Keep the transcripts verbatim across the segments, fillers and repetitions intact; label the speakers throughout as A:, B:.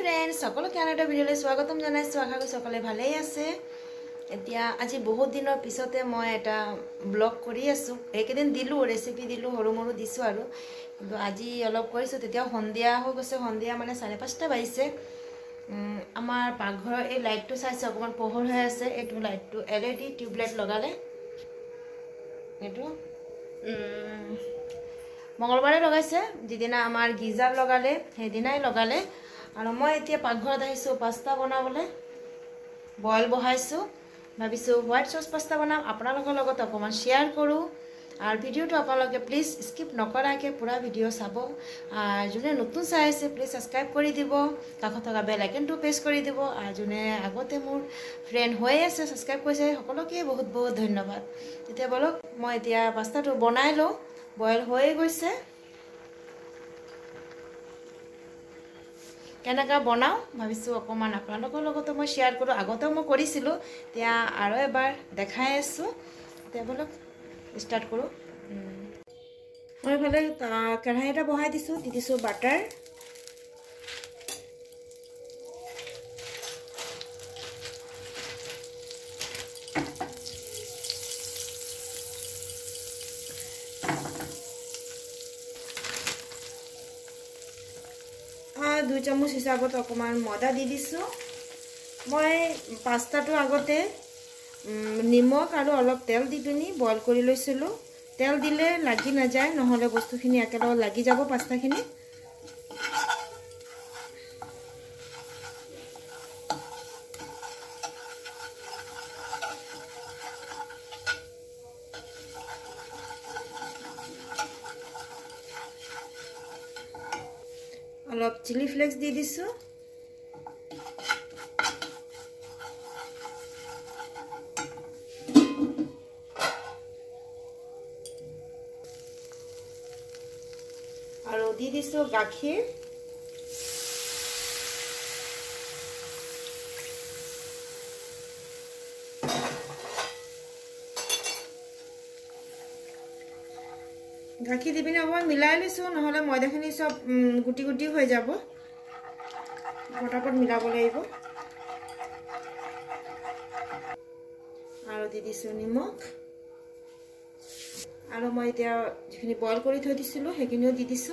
A: friends सकलो Canada भिडिओले स्वागतम जनाइছো आशा करि सकले भालेই আছে এতিয়া আজি বহুত দিনৰ পিছতে মই এটা ব্লগ কৰি আছো একদিন দিলু ৰেচিপি দিলু হৰুমৰু দিছো আৰু কিন্তু আজি অলপ কৰিছো তেতিয়া সন্ধিয়া হৈ গৈছে সন্ধিয়া মানে চাৰে পাঁচটা বাজিছে আমাৰ পাকঘৰৰ এই লাইটটো চাইছে অকমান পোহৰ হৈ আছে এটো লাইটটো এলইডি টিউবলাইট লগালে এটো মঙ্গলবাৰে লগাইছে যিদিনা আমাৰ গিজাৰ লগালে সেইদিনাই লগালে আৰু মই এতিয়া পাকঘৰত আহিছো পাস্তা বনাবলে বইল বহাইছো ভাবিছো হোৱাইট সস পাস্তা বনাম আপোনালোকৰ লগত অকমান শেয়াৰ কৰো আৰু ভিডিওটো আপোনালোকে প্লিজ স্কিপ নকৰাকে পুৰা ভিডিও চাব আৰু যোনে নতুন চাই আছে প্লিজ সাবস্ক্ৰাইব কৰি দিব কাষত থকা বেল আইকনটো প্ৰেছ কৰি দিব আৰু যোনে আগতে মোৰ ফ্ৰেন্ড হৈ আছে সাবস্ক্ৰাইব কৰিছে সকলোকে বহুত বহুত ধন্যবাদ এতিয়া বলক মই এতিয়া পাস্তাটো বনাই লও বইল হৈ গৈছে কেনেকা বনাও ভাবিছো অকমান আপোনালোকৰ লগত মই শেয়াৰ কৰো আগতে মই কৰিছিলো তেতিয়া আৰু এবাৰ দেখাই আছো তেতিয়া বলক স্টাৰ্ট কৰো মই ভালে কঢ়াই এটা বহাই দিছো দি দিছো বাটাৰ দুই চামচ হিসাবত অকমান ময়দা দি দিছো মই পাস্তাটো আগতে নিমখ আৰু অলপ তেল দি পিনি বইল কৰি লৈছিলো তেল দিলে লাগি না যায় নহলে বস্তুখিনি একেলগে লাগি যাব পাস্তাখিনি অলপ চিলি ফ্লেক্স দি দিছো আৰু দি দিছো গাখীৰ গাখীৰ দি পিনে অকমান মিলাই লৈছো নহলে ময়দাখিনি সব গুটি গুটি হৈ যাব ফটাফট মিলাব লাগিব আৰু দি দিছো নিমখ আৰু মই এতিয়া যিখিনি বইল কৰি থৈ দিছিলো সেইখিনিও দি দিছো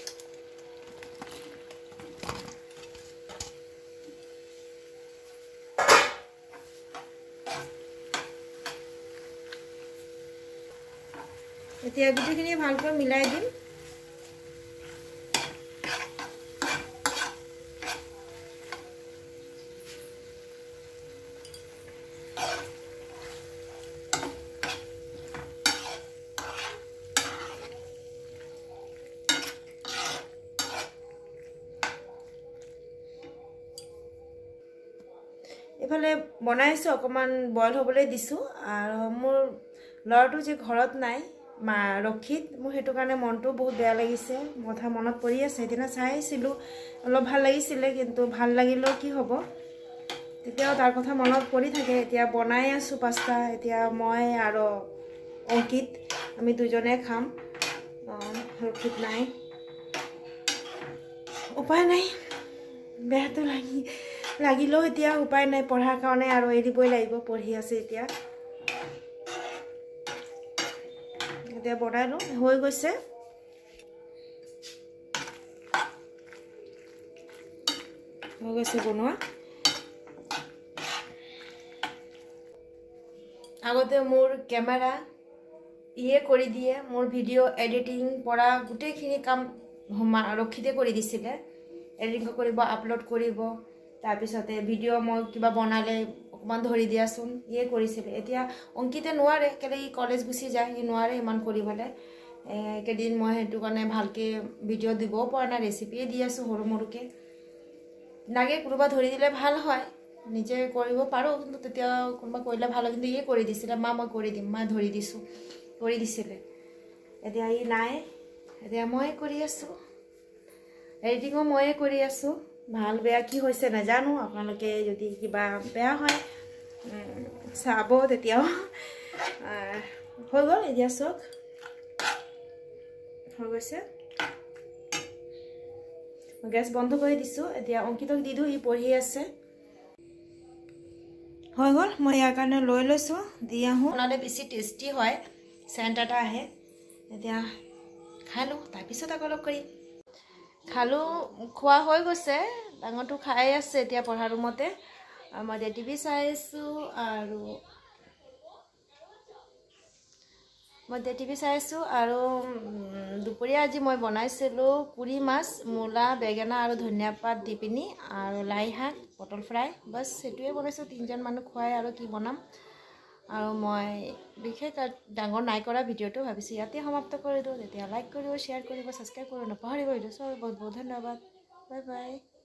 A: এতিয়া গুটিখিনি ভালকৈ মিলাই দিম এফালে বনাইছো অকমান বইল হ'বলৈ দিছো আৰু মোৰ লৰাটো যে ঘৰত নাই মা ৰখিত মোৰ হেতু কাৰণে মনটো বহুত বেয়া লাগিছে কথা মনত পৰি আছে এদিনা চাইছিলো অলপ ভাল লাগিছিলে কিন্তু ভাল লাগিলো কি হ'ব তেতিয়াও তাৰ কথা মনত পৰি থাকে এতিয়া বনাই আছো পাস্তা এতিয়া মই আৰু অংকিত আমি দুজনে খাম ৰখিত নাই উপায় নাই বেয়াটো লাগি লাগিলো এতিয়া উপায় নাই পঢ়াৰ কাৰণে আৰু এৰিবই লাগিব পঢ়ি আছে এতিয়া এতিয়া বনাইলো হৈ গৈছে হৈ গৈছে বনোৱা আগতে মোৰ কেমেৰা ইয়ে কৰি দিয়ে মোৰ ভিডিঅ' এডিটিং পৰা গোটেইখিনি কাম ৰখিতে কৰি দিছিলে এডিটিং কৰিব আপলোড কৰিব তাৰপিছতে ভিডিঅ' মই কিবা বনালে অকমান ধৰি দিয়াচোন ইয়ে কৰিছিলে এতিয়া অংকিতে নোৱাৰে কেলে ই কলেজ গুচি যায় ই নোৱাৰে ইমান কৰিবলৈ কেদিন মই হেতু কাৰণে ভালকে ভিডিঅ' দিবও পৰা না ৰেচিপিয়ে দি আছো হৰুমৰুকে লাগে কোনোবা ধৰি দিলে ভাল হয় নিজে কৰিব পাৰো কিন্তু তেতিয়া কোনোবা কৰিলে ভাল হয় কিন্তু ইয়ে কৰি দিছিলে মা মই কৰি দিম মা ধৰি দিছো কৰি দিছিলে এতিয়া ই নাই এতিয়া মই কৰি আছো এডিটিংও ময়ে কৰি আছো ভাল বেয়া কি হৈছে নাজানো আপোনালোকে যদি কিবা বেয়া হয় চাব তেতিয়াও হৈ গ'ল এতিয়া চক হৈ গৈছে গেছ বন্ধ কৰি দিছোঁ এতিয়া অংকিতক দি দিওঁ ই পঢ়ি আছে হৈ গ'ল মই ইয়াৰ কাৰণে লৈ লৈছোঁ দি আহোঁ বনালে বেছি টেষ্টি হয় চেণ্ট এটা আহে এতিয়া খাই লওঁ তাৰপিছত আকৌ লগ কৰিম খালোঁ খোৱা হৈ গৈছে ডাঙৰটো খাই আছে এতিয়া পঢ়া ৰুমতে আৰু মই এতিয়া টিভি চাই আছোঁ আৰু মই এতিয়া টিভি চাই আছোঁ আৰু দুপৰীয়া আজি মই বনাইছিলোঁ পুৰি মাছ মূলা বেঙেনা আৰু ধনিয়া পাত দি পিনি আৰু লাই শাক পটল ফ্ৰাই বাছ সেইটোৱে বনাইছোঁ তিনিজন মানুহ খুৱাই আৰু কি বনাম আৰু মই বিশেষ ডাঙৰ নাই কৰা ভিডিঅ'টো ভাবিছোঁ ইয়াতে সমাপ্ত কৰি দিওঁ তেতিয়া লাইক কৰিব শ্বেয়াৰ কৰিব ছাবস্ক্ৰাইব কৰিব নাপাহৰিব ভিডিঅ' চাব বহুত বহুত ধন্যবাদ বাই বাই